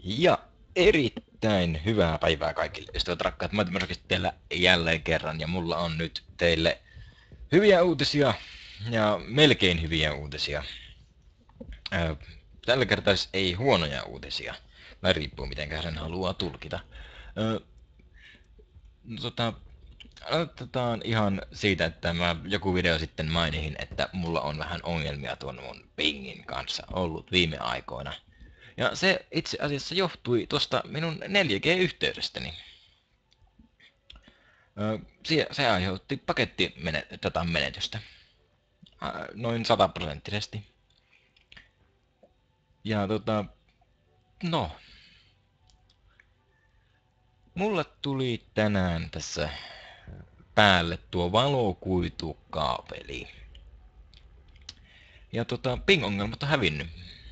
Ja erittäin hyvää päivää kaikille ystävät rakkaat Matematiikasta teillä jälleen kerran. Ja mulla on nyt teille hyviä uutisia ja melkein hyviä uutisia. Tällä kertaa ei huonoja uutisia. Tai riippuu miten sen haluaa tulkita. No, aloitetaan ihan siitä, että mä joku video sitten mainihin, että mulla on vähän ongelmia tuon mun pingin kanssa ollut viime aikoina. Ja se itse asiassa johtui tuosta minun 4G-yhteydestäni. Se aiheutti pakettidatan menetystä. Noin 100%. Ja no. Mulle tuli tänään tässä päälle tuo valokuitukaapeli. Ja ping-ongelmat on hävinnyt.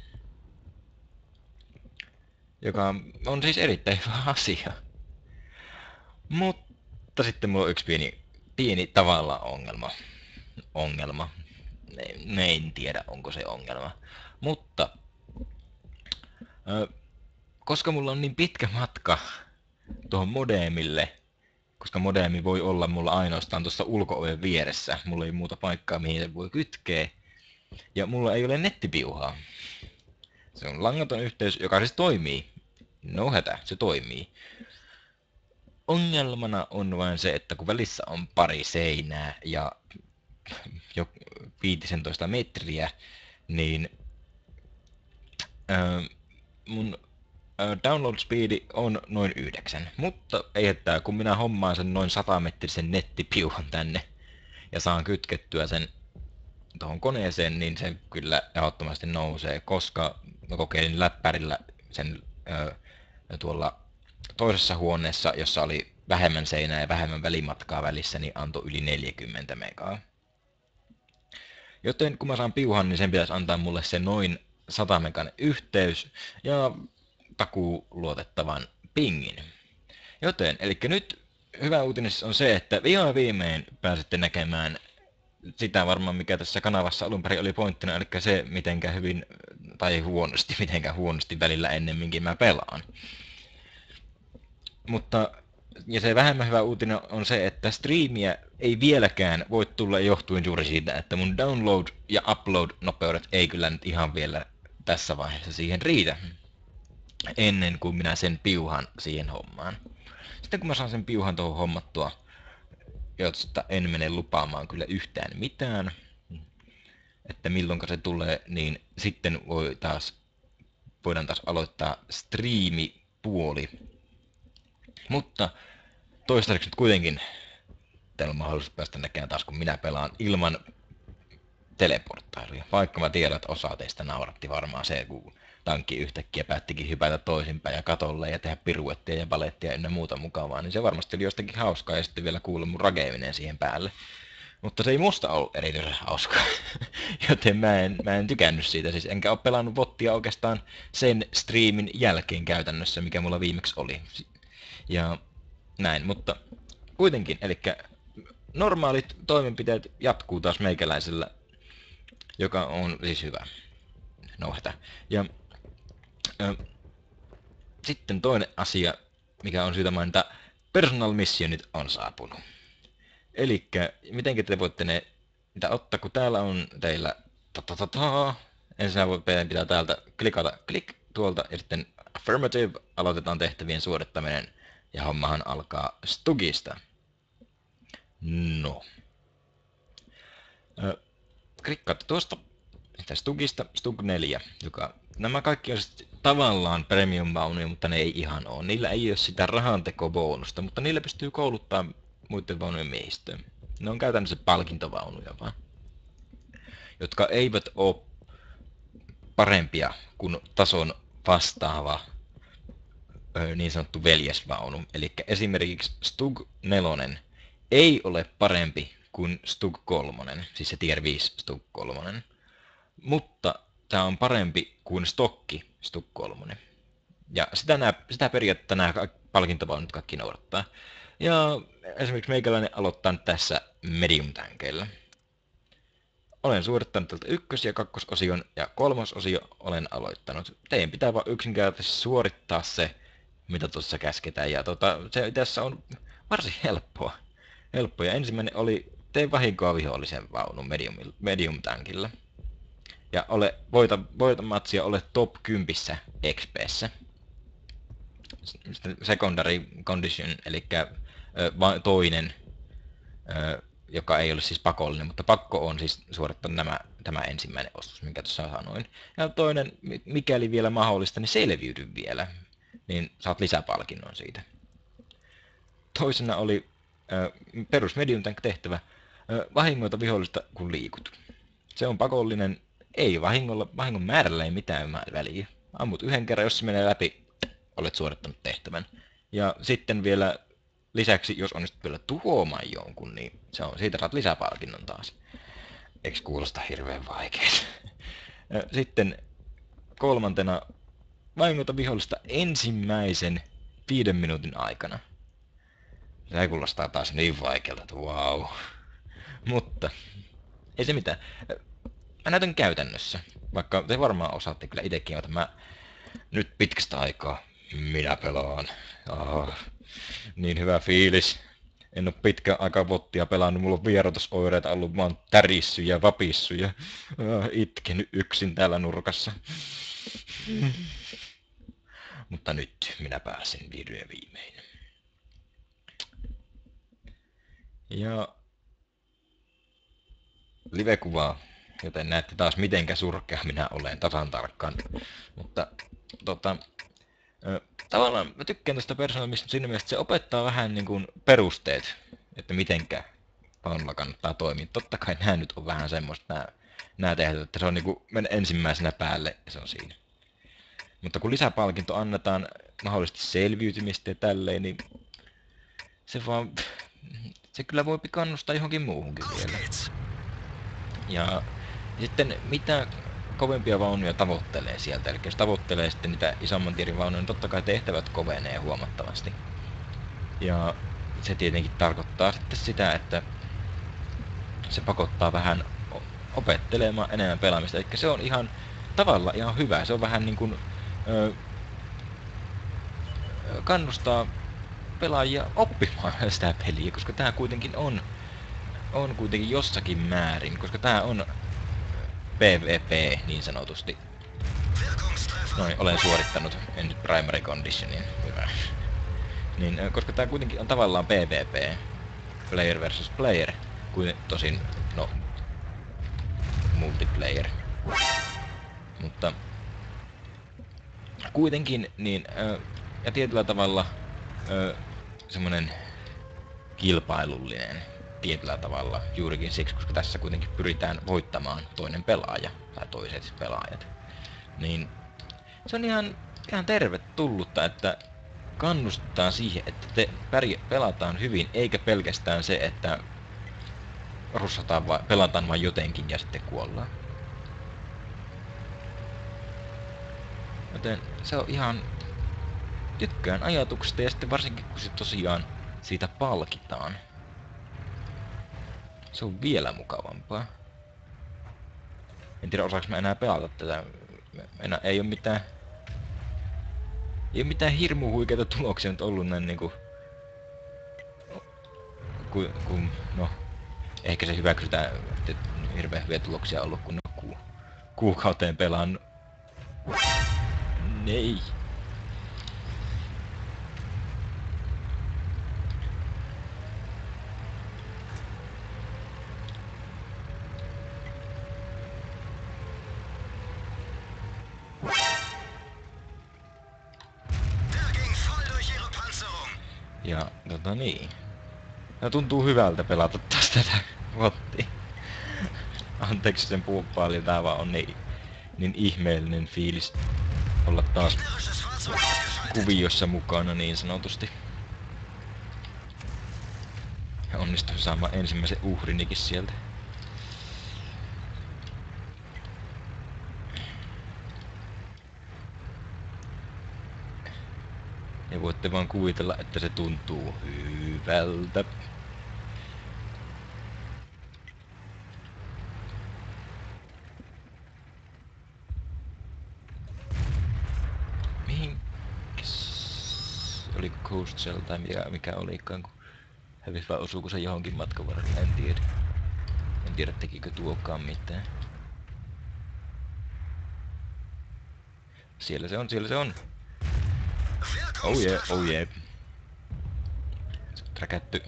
Joka on siis erittäin hyvä asia. Mutta sitten mulla on yksi pieni tavallaan ongelma. En tiedä onko se ongelma. Mutta koska mulla on niin pitkä matka tuohon modemille, koska modemi voi olla mulla ainoastaan tuossa ulko-oven vieressä, mulla ei muuta paikkaa mihin se voi kytkeä, ja mulla ei ole nettipiuhaa. Se on langaton yhteys, joka siis toimii. No hätä, se toimii. Ongelmana on vain se, että kun välissä on pari seinää ja jo 15 metriä, niin mun download speedi on noin 9. Mutta ei hätää, kun minä hommaan sen noin 100-metrisen nettipiuhan tänne ja saan kytkettyä sen tuohon koneeseen, niin se kyllä ehdottomasti nousee, koska mä kokeilin läppärillä sen tuolla toisessa huoneessa, jossa oli vähemmän seinää ja vähemmän välimatkaa välissä, niin antoi yli 40 megaa. Joten kun mä saan piuhan, niin sen pitäisi antaa mulle se noin 100 megan yhteys ja takuu luotettavan pingin. Joten, eli nyt hyvä uutinen on se, että viimein pääsette näkemään sitä varmaan, mikä tässä kanavassa alun perin oli pointtina, eli se, mitenkä hyvin tai huonosti välillä ennemminkin mä pelaan. Mutta, ja se vähemmän hyvä uutinen on se, että striimiä ei vieläkään voi tulla johtuen juuri siitä, että mun download- ja upload-nopeudet ei kyllä nyt ihan vielä tässä vaiheessa siihen riitä, ennen kuin minä sen piuhan siihen hommaan. Sitten kun mä saan sen piuhan tuohon hommattua, josta en mene lupaamaan kyllä yhtään mitään, että milloinka se tulee, niin sitten voidaan taas aloittaa striimipuoli. Mutta toistaiseksi nyt kuitenkin teillä on mahdollisuus päästä näkemään taas, kun minä pelaan ilman teleporttailuja. Vaikka mä tiedän, että osa teistä nauratti varmaan se, kun tankki yhtäkkiä päättikin hypätä toisinpäin ja katolle ja tehdä piruettia ja balettia ynnä muuta mukavaa, niin se varmasti oli jostakin hauskaa ja sitten vielä kuulla mun rakeaminen siihen päälle. Mutta se ei musta ollut erityisen hauskaa, joten mä en tykännyt siitä, siis enkä ole pelannut bottia oikeastaan sen striimin jälkeen käytännössä, mikä mulla viimeksi oli. Ja näin, mutta kuitenkin, eli normaalit toimenpiteet jatkuu taas meikäläisellä, joka on siis hyvä. No hätä. Ja sitten toinen asia, mikä on syytä mainita, personal missionit on saapunut. Elikkä, miten te voitte niitä ottaa, kun täällä on teillä ensin pitää täältä klikata tuolta ja sitten affirmative, aloitetaan tehtävien suorittaminen ja hommahan alkaa Stugista. No. Klikkaatte tuosta Stugista, Stug 4, joka nämä kaikki on tavallaan premium-vaunuja, mutta ne ei ihan ole. Niillä ei ole sitä rahantekobonusta, mutta niillä pystyy kouluttaa muiden vaunujen miehistöön. Ne on käytännössä palkintovaunuja vaan, jotka eivät ole parempia kuin tason vastaava niin sanottu veljesvaunu. Eli esimerkiksi Stug 4 ei ole parempi kuin Stug 3, siis se Tier 5 Stug 3, mutta tämä on parempi kuin stokki Stug 3. Ja sitä periaatteessa nämä palkintovaunut kaikki noudattaa. Ja esimerkiksi meikäläinen aloittaa nyt tässä medium tankeilla. olen suorittanut tältä ykkös- ja kakkososion ja kolmososio olen aloittanut. Teidän pitää vaan yksinkertaisesti suorittaa se, mitä tuossa käsketään. Ja se tässä on varsin helppoa. Ja ensimmäinen oli tee vahinkoa vihollisen vaunun medium tankilla. Ja voita matsia, ole top 10 XP:ssä. Secondary condition, eli toinen, joka ei ole siis pakollinen, mutta pakko on siis suorittaa tämä ensimmäinen ostos, minkä tuossa sanoin. Ja toinen, mikäli vielä mahdollista, niin selviydy vielä, niin saat lisäpalkinnon siitä. Toisena oli perus medium tank tehtävä, vahingoita vihollista kun liikut. Se on pakollinen, ei vahingon määrällä ei mitään väliä. Ammut yhden kerran, jos se menee läpi, olet suorittanut tehtävän. Ja sitten vielä lisäksi, jos onnistut vielä tuhoamaan jonkun, niin siitä saat lisäpalkinnon taas. Eikö kuulosta hirveän vaikeeta? Sitten kolmantena, vahingoita vihollista ensimmäisen 5 minuutin aikana. Se kuulostaa taas niin vaikealta, että wow. Mutta ei se mitään. Mä näytän käytännössä, vaikka te varmaan osaatte kyllä itsekin, mutta mä nyt pitkästä aikaa minä pelaan. Niin hyvä fiilis. En oo pitkän aikaa Vottia pelannut, mulla on vierotusoireita ollut, mä oon tärissy ja vapissu ja itkenyt yksin täällä nurkassa. Mutta nyt minä pääsen vihdoin viimein. Ja live-kuvaa, joten näette taas mitenkä surkea minä olen tasan tarkkaan. Mutta tavallaan mä tykkään tästä persoonallisesta siinä mielessä, että se opettaa vähän niin kuin perusteet, että mitenkä Paunulla kannattaa toimia. Totta kai nämä nyt on vähän semmoista, nämä tehdään, että se on niin kuin mennä ensimmäisenä päälle ja se on siinä. Mutta kun lisäpalkinto annetaan mahdollisesti selviytymistä ja tälleen, niin se kyllä voi kannustaa johonkin muuhunkin vielä. Ja sitten mitä kovempia vaunuja tavoittelee sieltä, eli jos tavoittelee sitten niitä isomman tierin vaunuja, niin totta kai tehtävät kovenee huomattavasti. Ja se tietenkin tarkoittaa sitten sitä, että se pakottaa vähän opettelemaan enemmän pelaamista. Eli se on tavallaan ihan hyvä. Se on vähän niin kuin kannustaa pelaajia oppimaan sitä peliä, koska tämä kuitenkin on kuitenkin jossakin määrin, koska tämä on PvP niin sanotusti. Noin, olen suorittanut en nyt primary conditionin, hyvä. Niin, koska tämä kuitenkin on tavallaan PvP, player versus player, kuin tosin, no, multiplayer. Mutta kuitenkin, niin, ja tietyllä tavalla semmonen kilpailullinen tietyllä tavalla juurikin siksi, koska tässä kuitenkin pyritään voittamaan toinen pelaaja tai toiset pelaajat. Niin se on ihan tervetullutta, että kannustetaan siihen, että pelataan hyvin, eikä pelkästään se, että pelataan vain jotenkin ja sitten kuollaan. Joten se on ihan, tykkään ajatuksesta ja sitten varsinkin kun se tosiaan siitä palkitaan. Se on vielä mukavampaa. En tiedä osaanko mä enää pelata tätä. Ei oo mitään hirmu huikeita tuloksia nyt ollut näin niinku. No, ehkä se hyväksytään, että hirveän hyviä tuloksia ollut kun on kuukauteen pelannut. Nei. Ja niin. Ja tuntuu hyvältä pelata taas tätä Vottia. Anteeksi sen paljon, tää vaan on niin ihmeellinen fiilis olla taas kuviossa mukana niin sanotusti. Ja onnistuin saamaan ensimmäisen uhrinikin sieltä. Ja voitte vaan kuvitella, että se tuntuu hyvältä. oliko Coast Shell tai mikä olikaan, kun hävisi vai osuuko se johonkin matkan varrella, en tiedä. En tiedä tekikö tuokaan mitään. Siellä se on, siellä se on. Oh yeah, oh yeah. Träkätty.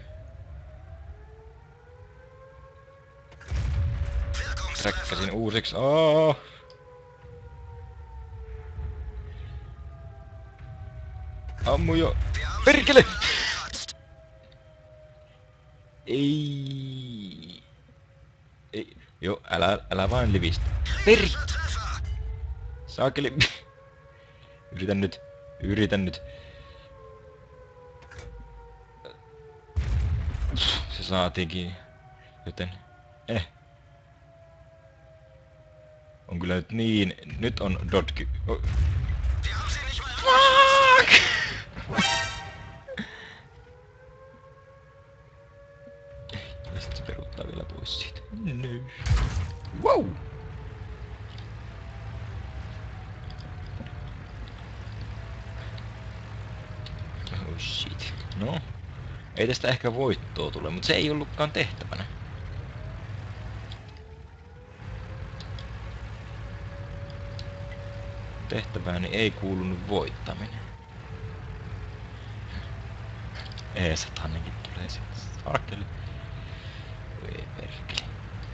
Träkkäsin uusiksi. Oh! Ammu jo. Perkele! Ei. Ei. Joo, älä vain livistä. Peri! Saakeli. Yritän nyt. Yritän nyt. Se saatiinkin. Joten. On kyllä nyt niin. Nyt on dotky. Oh. Fuck! Ja sit se peruuttaa vielä pois siitä. No. Wow! Oh shit. No. Ei tästä ehkä voittoa tule, mutta se ei ollutkaan tehtävänä. Tehtävääni ei kuulunut voittaminen. E-satanenkin tulee sieltä. Saakeli. Voi perkele.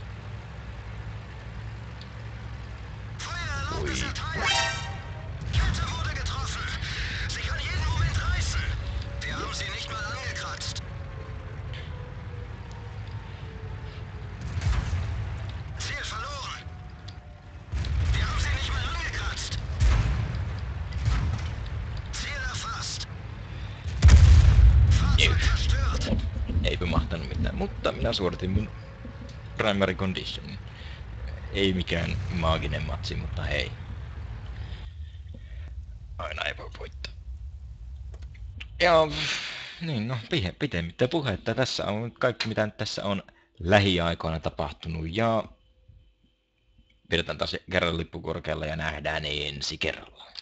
Oi. Eipä mahtanut mitään, mutta minä suoritin mun primary condition. Ei mikään maaginen matsi, mutta hei. Aina ei voi voittaa. Ja niin no, pitemmittä puhetta. Tässä on kaikki mitä tässä on lähiaikoina tapahtunut ja pidetään taas kerran lippu korkealla ja nähdään ensi kerralla.